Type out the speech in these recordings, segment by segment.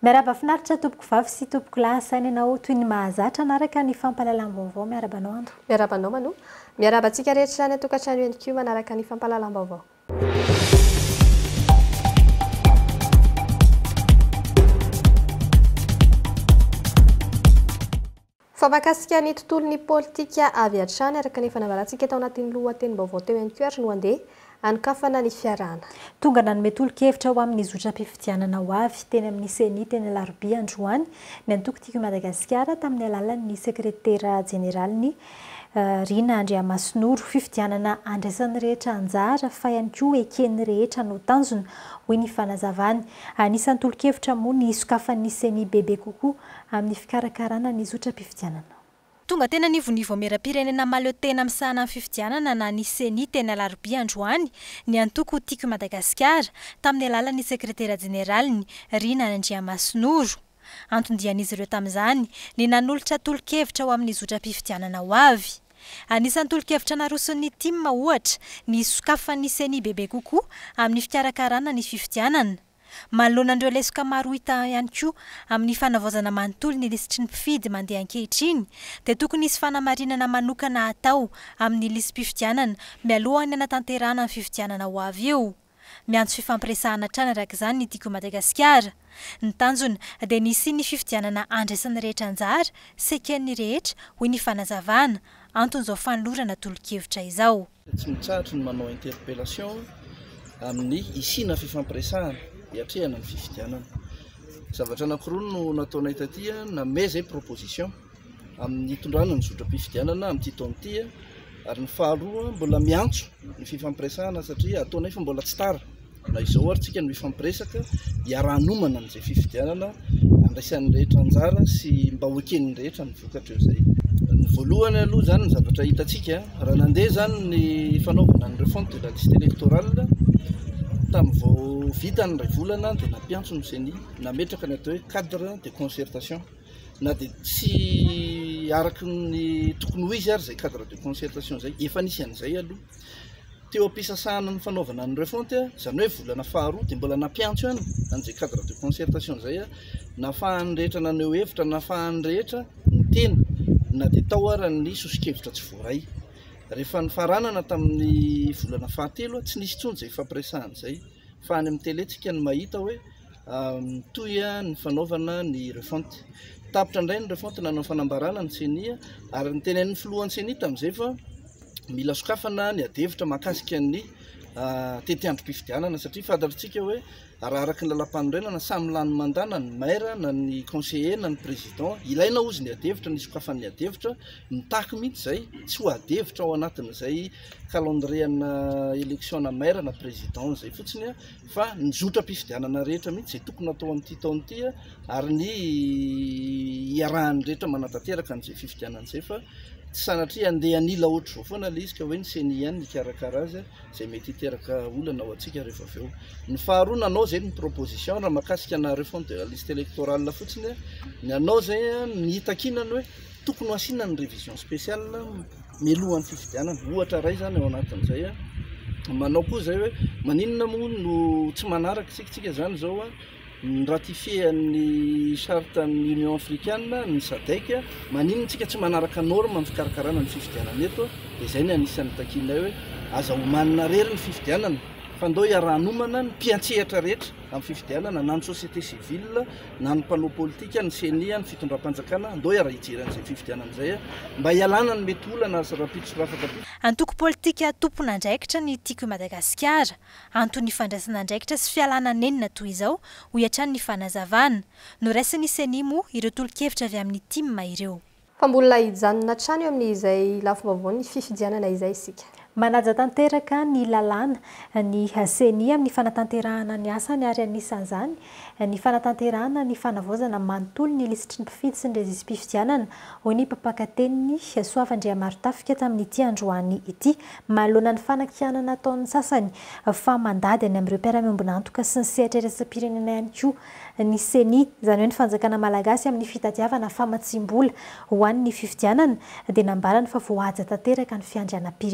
Miaraba finaritra tompoko vavy sy tompoko lahy saina ianao toy ny mahazatra anaraka ny fampahalalam-baovao. Miarabanao Ando. Miarabanao Manu. Miarabantsika rehetra ny tokantrano ihany koa manaraka ny fampahalalam-baovao. Famakasika ny tontolon'ny politika avy hatrany araka ny fanavarantsika tao anatin'ny lohatenim-baovao teo ihany koa ary no andeha anokafana ny fiarahana. Tonga nanome tolo-kevitra ho amin'ny zotra-pifidianana ho avy teny amin'ny seni teny Alarobia androany ny antoko tiako Madagasikara tamin'ny alalan'ny sekretera jeneraly Rina Andriamasinoro. Fifidianana andraisan'ny rehetra anjara fa ihany koa eken'ny rehetra no tanjona hoy ny fanazavany. Anisan'ny tolo-kevitra moa ny sokafan'ny seni bebe kokoa amin'ny fikarakarana ny zotra-pifidianana. Tonga tena nivonivomeram-pirenena maleo tena misahana amin'ny fifidianana na ny seni teny Alarobia androany ny antoko tiako Madagasikara tamin'ny alalan'ny sekretera jeneraly Rina Andriamasinoro. Antondian'izy ireo tamin'izany ny nanolotra tolo-kevitra ho amin'ny zotra-pifidianana ho avy. Anisan'ny tolo-kevitra naroson'ny timma ohatra ny sokafan'ny seni bebe kokoa amin'ny fikarakarana ny fifidianana. Manoloanandreo lesoka maro hita ihany koa amin'ny fanavaozana manontolo ny lisitry ny mpifidy mandeha ankehitriny dia tokony hisy fanamarinana manokana atao amin'ny listim-pifidianana mialohan'ny anatanterahana ny fifidianana ho avy eo. Miantso fifampiresahana hatrany araka izany ny tiako Madagasikara. Ny tanjona dia nisy ny fifidianana andraisan'ny rehetra anjara seken'ny rehetra hoy ny fanazavana anton'izao fanolorana tolo-kevitra izao. Tsy mitsahatra ny manao interpellation amin'ny isina fifampiresahana hiatrehana ny fifidianana. Zavatra anankiroa no nataonay taty nanome zay proposition amin'ny tondrana ny zotra-pifidianana amin'ity taona ity ary ny faharoa mbola miantso ny fifampiresahana satria ataonay fa mbola tsy tara. Na izao ary tsika no mifampiresaka hiarahanomana n'izay fifidianana andraisan'ny rehetra anjara sy mba ho eken'ny rehetra ny vokatra eo zay. Ny voalohany aloha zany ny zavatra hitantsika raha nandeha zany ny fanaovana ny refonte de la liste électorale tamin'ny vao vita ny ray volana dia nampiantso ny seni nametraka ny atao hoe cadre de concertation na dia tsy araky ny tokony ho izy ary zay cadre de concertation zay efa nisy an'izay aloha. Teo ampisasahana ny fanaovana ny refonte zany hoe volana faharoa dia mbola nampiantso ihany an'izay cadre de concertation zay nahafahan'ny rehetra naneho hevitra nahafahan'ny rehetra ny tena na dia tao ary ny sosikevitra tsy voaray. Rehefa ny faranana tamin'ny volana fahatelo tsy nisy intsony izay fampiresahana izay fa any amin'ny teletsika ny mahita hoe toy ny fanaovana ny refonte. Tapitra indray ny refonte nanao fanambarana ny seni ary ny tenenin'ny filohan'ny seni tamin'izay fa mila sokafana ny adevitra mahakasika ny tety androm-pifidianana satria fantatritsika hoe araky ny lalam-panorenana samy lany mandana ny maire na ny conseiller na ny président ilaina ozy ny adevitra ny sokafan'ny adevitra mitaky mihitsy zay tsy ho adevitra ao anatin'izay calendrier-na élection na maire na président zay fotsiny fa ny zotra-pifidianana rehetra mihitsy zay tokony atao amin'ity taona ity ary ny iarahan'ny rehetra manatanteraka n'izay fifidianana izay fa tsy sanatria andeha anila ohatra zao foana ilay izy ka hoe ny seni ihany ny karakara azy zay mety hiteraka olana ao antsika rehefa avy eo. Ny faharoa nanao zay ny proposition raha mahakasika na refonte de la liste électorale fotsiny nanao zay ny hitakinany hoe tokony ho asiana ny révision spéciale mialohan'ny fifidianana ohatra ray zany ao anatin'izay manao koa zay hoe maninona moa no tsy manaraka tsika zany zao ny ratifié ny charte ny Union africaine ny SADC maninona tsika tsy manaraka norme amin'ny fikarakarana ny fifidianana eto dia izay ny anisan'ny takinay hoe aza homanina rery ny fifidianana fa ndao iarahanomana ny mpiantsehatra rehetra amin'ny fifidianana na ny société civile na ny mpanao politika ny seni ny fitondram-panjakana ndao iara-hijeran'izay fifidianana izay mba hialana ny mety olana azy rapitso rafaka antoko politika tompona andraikitra ny tiako Madagasikara antony fandraisana andraikitra sy fialana nenina toy izao ho hiatrany ny fanazavana no raisin'ny seni moa ireo tolo-kevitra avy amin'ny timma ireo. Fa mbola hijanona hatrany eo amin'izay lafim-baovao ny fifidianana izay isika. Manaja tanteraka ny lalàna ny seni amin'ny fanatanterahana ny asany ary anisan'izany ny fanatanterahana ny fanavaozana manontolo ny lisitry ny mpifidy sy ny rezim-pifidianana hoy ny mpampakateniny Soavandriamaritafika tamin'ity androany ity manoloana ny fanakianana ataon'ny sasany fa mandady any amin'ireo mpiara-miombona antoka sy ny sehatra iraisam-pirenena ihany koa ny seni izany hoe ny fanjakana malagasy amin'ny fitadiavana famatsim-bola ho an'ny fifidianana dia nambarany fa voahaja tanteraka ny fiandrianam-pirenentsika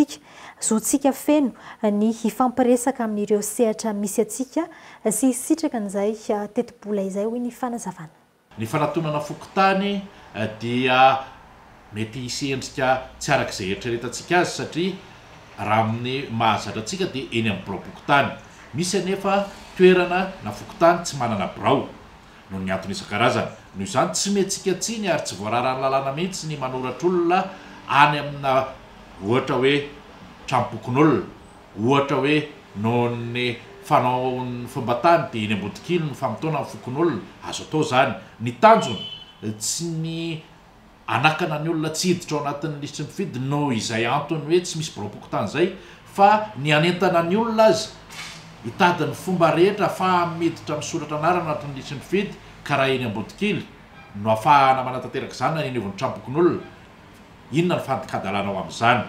atsika zotsika feno ny hifampiresaka amin'ireo sehatra misy atsika sy sitraka n'izay tetibola izay hoy ny fanazavana. Ny fanatonana fokotany dia mety hisendrika tsy arak'izay eritreretantsika azy satria raha amin'ny mahazatra antsika dia eny amin'ny birao-pokotany. Misy anefa toerana na fokotany tsy manana birao noho ny antony isan-karazany. Noho izany tsy mentsika tsiny ary tsy voararany lalàna mihitsy ny manoratra olona any amina ohatra hoe trampokon'olona, ohatra hoe noho ny fanao ny fombatany dia eny ambodikilo ny famotoana amin'ny fokon'olona. Azo atao zany. Ny tanjony tsy ny anakana ny olona tsy hiditra ao anatin'ny lisitry ny mpifidy noho izay antony hoe tsy misy birao-pokotany zay, fa ny anentana ny olona azy hitady ny fomba rehetra ahafaha miditra misoratra anarana anatin'ny lisitry ny mpifidy ka raha eny ambodikily no ahafahana manatanteraka izany na eny evon'ny trampokon'olona. Inona ny fandikadalana ao amin'izany?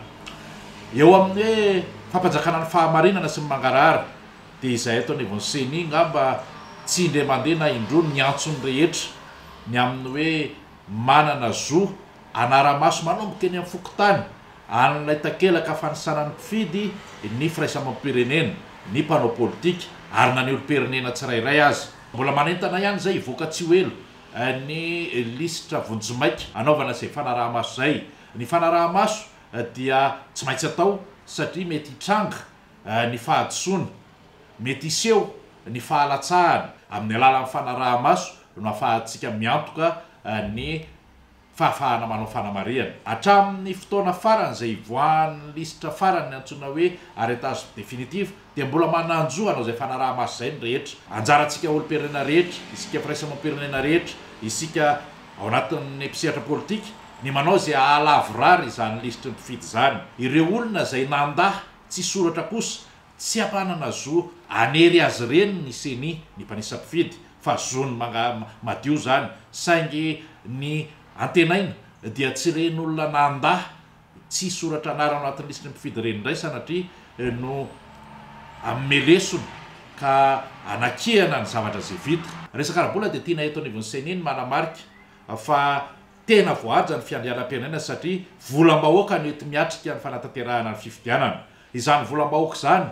Eo amin'ny hoe fampanjakana ny fahamarinana sy ny mangarahara dia izay atao ny evon'ny seni ngamba tsy indray mandeha na indro ny antsony rehetra ny amin'ny hoe manana zo anara-maso manomboka eny amin'ny fokotany an'ilay takelaka fanisanan'ny mpifidy ny firaisamonim-pirenena, ny mpanao politika ary na ny olo-pirenena tsirairay azy. Mbola manentana ihany zay ivoaka tsy ho elo ny lisitra vonjimaika anaovana izay fanaraha-maso zay. Ny fanaraha-maso dia tsy maintsy atao satria mety hitranga ny fahadisoana, mety hiseho ny fahalatsahana. Amin'ny alalan'ny fanaraha-maso no ahafahantsika miantoka ny fahafahana manao fanamarihana. Hatramin'ny fotoana farany izay ivoahan'ny lisitra farany ny antsoina hoe arrêtage définitif dia mbola mananjo hanao izay fanaraha-maso zay ny rehetra. Anjarantsika olo-pirenena rehetra, isika firaisamonim-pirenena rehetra, isika ao anatin'ny mpisehatra politika ny manao izay ahalavorary izany lisitry ny mpifidy zany. Ireo olona izay nandahy tsy soratra kosa tsy ampanana zo anery azy reny ny seni ny mpanisa-mpifidy fa zony madio zany, saingy ny antenaina dia tsy reny olona nandahy tsy soratra anarana anatin'ny lisitry ny mpifidy reny indray sanatria no amelesony ka anakihana ny zavatra zay vita. Resaka arabola dia tiana eto anivon'ny seni ny manamarika fa tena voaja ny fiandrianam-pirenena satria volam-bahoaka no ety miatrika ny fanatanterahana ny fifidianana. Izany volam-bahoaka zany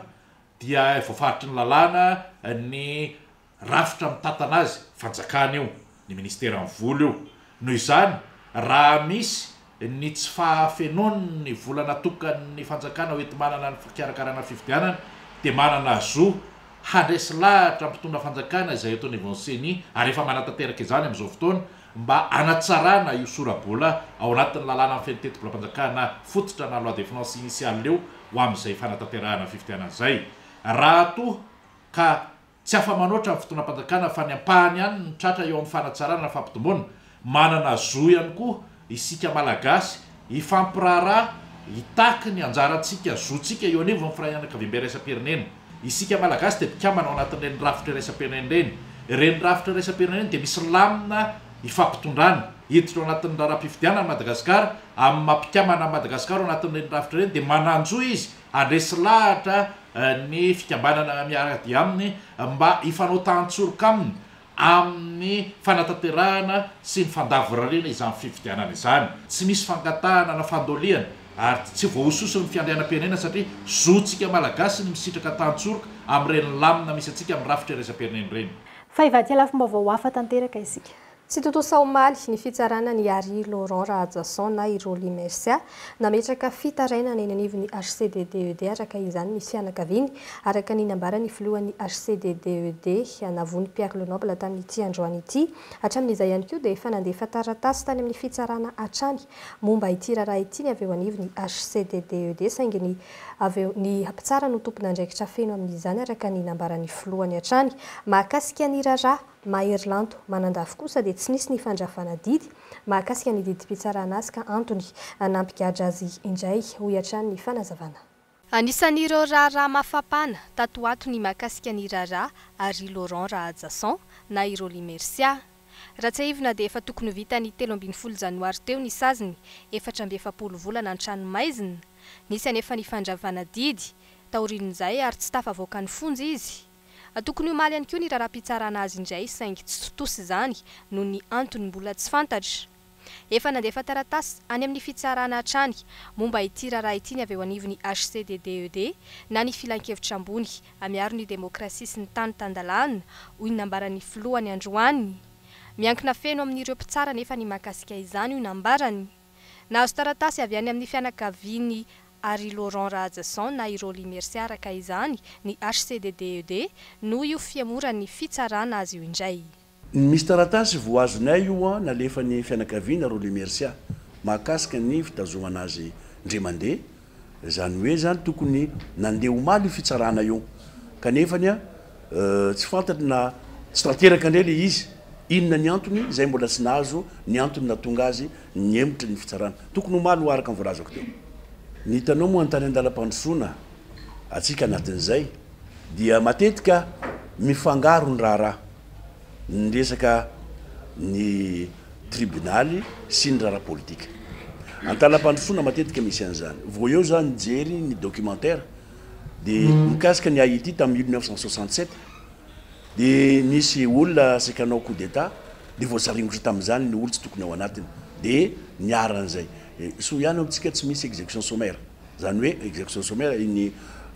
dia voafaritry ny lalàna ny rafitra mitantana azy fanjakana io, ny ministera amin'ny vola io. Noho izany raha misy ny tsy fahafenony ny vola natokan'ny fanjakana ho ety manana ny fikarakarana fifidianana dia manana zo handresy lahatra ampitondra fanjakana izay eto anivon'ny seni ary efa manatanteraka izany amin'izao fotoana mba anatsarana io sora-bola ao anatin'ny lalàna amin'ny fenitetim-polam-panjakana fototra na loi de finance initiale eo ho amin'izay fanatanterahana fifidianana izay. Raha toa ka tsy afa-manoatra amin'ny fotoanam-panjakana fa ny ampahany ihany ny tratra eo amin'ny fanatsarana na fampitomboana, manana zo ihany koa isika malagasy hifampiraharaha hitaky ny anjarantsika zontsika eo anivon'ny firaisan-kaviam-be iraisam-pirenena. Isika malagasy dia mpikambana ao anatin'ireny rafitra iraisam-pirenena ireny. Ireny rafitra iraisam-pirenena dia misy lamina ifampitondrana hiditra ao anatin'ny raharaham-pifidianana Madagasikara. Amin'ny mampikambana Madagasikara ao anatin'ireny rafitra ireny dia mananjo izy handresy lahatra ny fikambanana miaraka aminy mba hifanao tantsoroka aminy amin'ny fanatanterahana sy ny fandavorarena izany fifidianana izany. Tsy misy fangatahana na fandoliana ary tsy voahososo ny fiandrianam-pirenena satria zotsika malagasy ny misitraka tantsoroka amin'ireny lamina misy atsika amin'ny rafitra iraisam-pirenena ireny. Fa ivaty ala fomba vaoafa tanteraka isika. Tsy totosaomaly ny fitsarana ny Ary Laurent Radjason na Iroly Mercia nametraka fitarainana eny anivon'ny HCDDED araka izany ny fianakaviany araka ny nambarany filohan'ny HCDDED navony Pierre Lenoble tamin'ity androany ity. Hatramin'izay ihany koa dia efa nandefa taratasy tany amin'ny fitsarana hatrany momba ity raharaha ity ny avy eo anivon'ny HCDDED saingy ny avy eo ny mpitsara no tompon'andraikitra feno amin'izany araka ny nambarany filohany hatrany. Mahakasika ny raharaha Maherlanto manandafy kosa dia tsy nisy ny fandrafana didy mahakasika ny didim-pitsarana azy ka antony nampigadra azy indray hoy hatrany ny fanazavana. Anisan'ireo raharaha mafapana tato ato ny mahakasika ny raharaha Ary Laurent Radjason na Iroly Mercia. Ratsahivina dia efa tokony vita ny 13 janoary teo ny saziny 440 volana an-tranomaizina. Nisy anefa ny fandravana didy taorian'izay ary tsy tafavoaka ny fonjy izy. Tokony omaly ihany koa ny raharaha-pitsarana azy indray saingy tsy tosy izany noho ny antony mbola tsy fantatra. Efa nandefa taratasy any amin'ny fitsarana hatrany momba ity raharaha ity ny avy eo anivon'ny HCDDED na ny filan-kevitra ambony amiaro ny demokrasia sy ny tany tandalana hoy nambaran'ny filohany androany. Miankina feno amin'ireo mpitsara nefa ny mahakasika izany hoy nambarany. Nahazo taratasy avy any amin'ny fianakaviany Ary Laurent Radjason na Iroly Mercia araka izany ny HCDDED no io fiamoran'ny fitsarana azy io indray. Misy taratasy voazonay io nalefa ny fianakaviana Iroly Mercia mahakasika ny fitazomana azy ndre mandeha zany hoe zany tokony nandeha omaly io fitsarana io kanefany tsy fantatra na tsy tanteraka indray le izy inona ny antony zay mbola tsy nahazo ny antony natonga azy niemotra ny fitsarana tokony omaly ho araka ny voalazako teo. Ny tanao moa antany andalam-pandrosoana atsika anatin'izay dia matetika mifangaro ny raharaha ny resaka ny tribunaly sy ny raharaha politika. Andalam-pandrosoana matetika misy an'izany. Vao eo zany jery ny documentaire dia mikasika ny Haïti tamin'ny 1967 dia nisy olona sekanao coup d'état dia voasaringotra tamin'izany ny olo tsy tokony ao anatiny dia niaran'izay. So ihany amintsika tsy misy exécution sommaire zany hoe exécution sommaire iny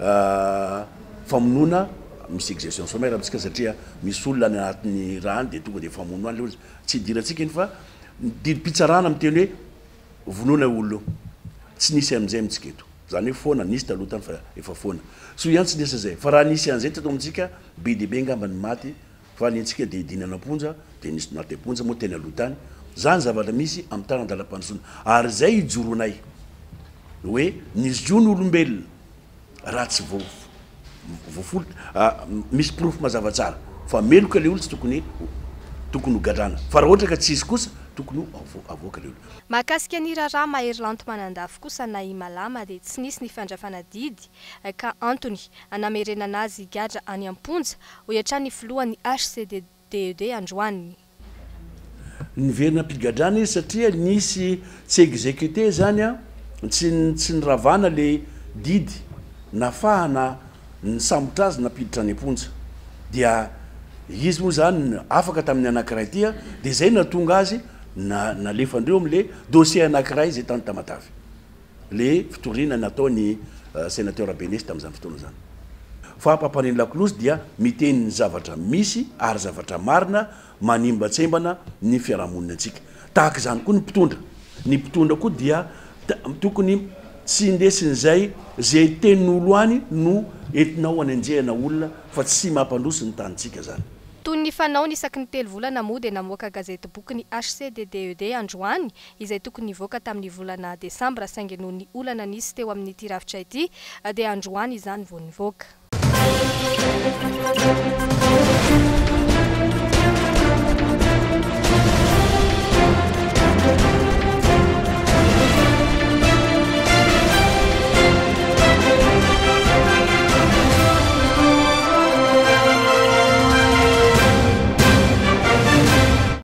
famonoana misy exécution sommaire amintsika satria misy olona any anatin'ny raha dia tonga dia famono any le olona tsy hidirantsika iny fa didim-pitsarana amin'ny teny hoe vonoana olona tsy nisy amin'izay amintsika eto zany hoe foana nisy taloha tany fa efa foana so ihany tsy nisy zay fa raha nisy an'izay teto amintsika be dia be ngamba ny maty fa ny antsika dia dinanamponja dia nisy naty amponja moa teny aloha tany zany zavatra misy amin'ny tany andalam-pandrosoana ary zay ijoronay hoe nisy jo ny olombelona raha tsy voafolo misy profo mazava tsara fa meloka le olo tsy tokony hogadrana fa raha ohatra ka tsy izy kosa tokony avoaka le olo. Mahakasika ny raharaha mahery lanto manandafy kosa na imalama dia tsy nisy ny fandrafana didy ka antony anamerenana azy gadra any amponja ho hatrany filohan'ny HCDDED androany. Niverina mpigadrana izy satria nisy tsy exécuté zany tsy niravana le didy nafahana ny sambotra azy napiditra any amponja dia izy moa zany afaka tamin'ny anankiray ty dia zay natonga azy nalefandreo am'le dossier anankiray zay tany Tamatavy le fitoriana natao ny sénateur Benesy tamin'izany fotoana zany. Fa Papaniny Lakolosy dia miteny ny zavatra misy ary zavatra marina manimbatsembana ny fiarahamonina antsika tahaka izany koa ny mpitondra koa dia tokony tsy indesin'izay zay tenin'olo any no entinao anenjehana olona fa tsy mampandroso ny tanitsika zany. Toy ny fanao ny isaky ny 3 volana moa dia namoaka gazety boky ny HCDDED androany izay tokony nivoaka tamin'ny volana Desambra saingy noho ny olana nisy teo amin'ny ity rafitra ity dia androany izany vao nivoaka.